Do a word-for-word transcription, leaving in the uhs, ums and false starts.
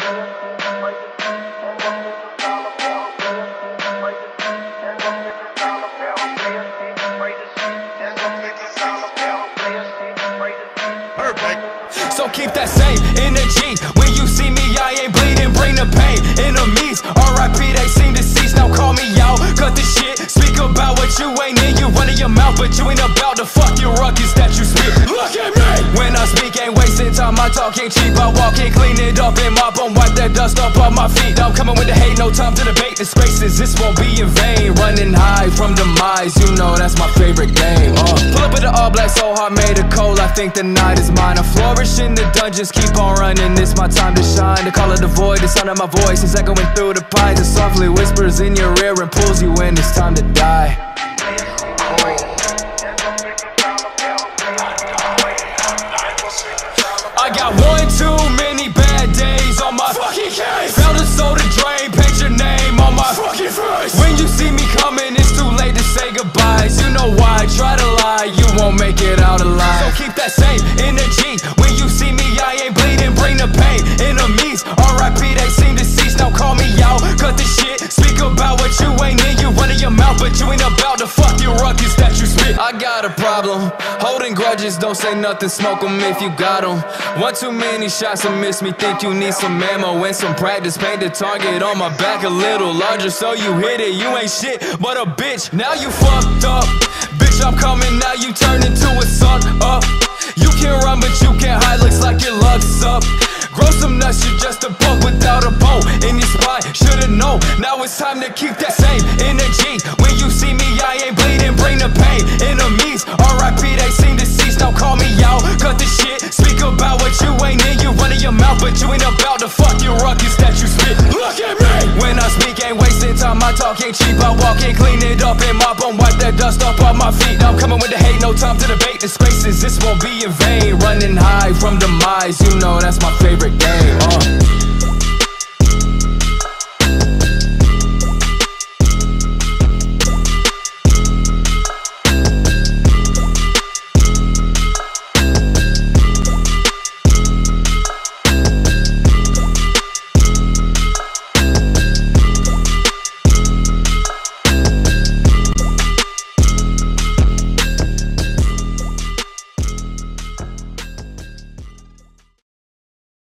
So keep that same energy. When you see me, I ain't bleeding, bring the pain. Enemies, R I P, they seem deceased. Now call me out, cut the shit. Speak about what you ain't in. You running your mouth, but you ain't about to fuck your ruckus that you spit. Look at me! When I speak, ain't wasting time. I talk ain't cheap. I walk in, clean it up and mop on, wipe that dust off of my feet. I'm coming with the hate, no time to debate disgraces. This won't be in vain. Running high from demise, you know that's my favorite game. Uh, pull up with the all black, so hard, made of cold. I think the night is mine. I flourish in the dungeons, keep on running. It's my time to shine. The call of the void, the sound of my voice is echoing through the pines. It softly whispers in your ear and pulls you in. It's time to die. I got one too many bad days on my fucking case. Found a soda drain, paint your name on my fucking face. When you see me coming, it's too late to say goodbyes. You know why, try to lie, you won't make it out alive. So keep that same energy. When you see me, I ain't bleeding, bring the pain. Enemies, R I P, they seem deceased. Now call me out, cut the shit. Speak about what you ain't in. You running your mouth, but you ain't about to fuck your ruckus that you spit. I got a problem, holding grudges, don't say nothing, smoke them if you got them. One too many shots and miss me, think you need some ammo and some practice. Paint the target on my back a little larger so you hit it. You ain't shit but a bitch, now you fucked up. Bitch, I'm coming, now you turn into a suck up. You can run but you can't hide, looks like your luck's up. Grow some nuts, you're just a bug without a bone in your spine, should've known. Now it's time to keep that same energy. When you see me, I ain't bleeding, bring the pain. Enemies, R I P, they seem deceased. Now call me out, cut the shit. Speak about what you ain't in. You running your mouth, but you ain't about to fuck your ruckus that you spit. Look at me! When I speak, ain't wasting time. I talk ain't cheap. I walk in, clean it up and mop on, wipe that dust off of my feet. I'm coming with the hate, no time to debate disgraces. This won't be in vain. Running high from demise, you know that's my favorite game. Uh.